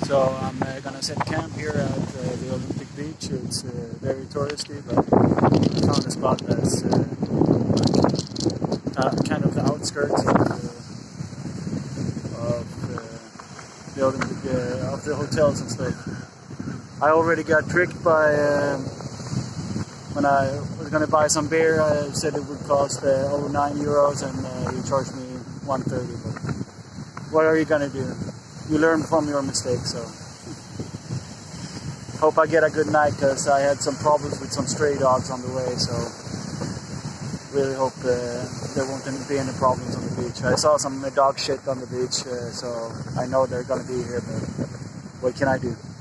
So I'm gonna set camp here at the Olympic Beach. It's very touristy, but I found a spot that's kind of the outskirts of the Olympic, of the hotels and stuff. I already got tricked by when I was gonna buy some beer. I said it would cost over €9, and he charged me $1.30. But what are you gonna do? You learn from your mistakes, so hope I get a good night, because I had some problems with some stray dogs on the way, so really hope there won't be any problems on the beach. I saw some dog shit on the beach, so I know they're gonna be here, but what can I do?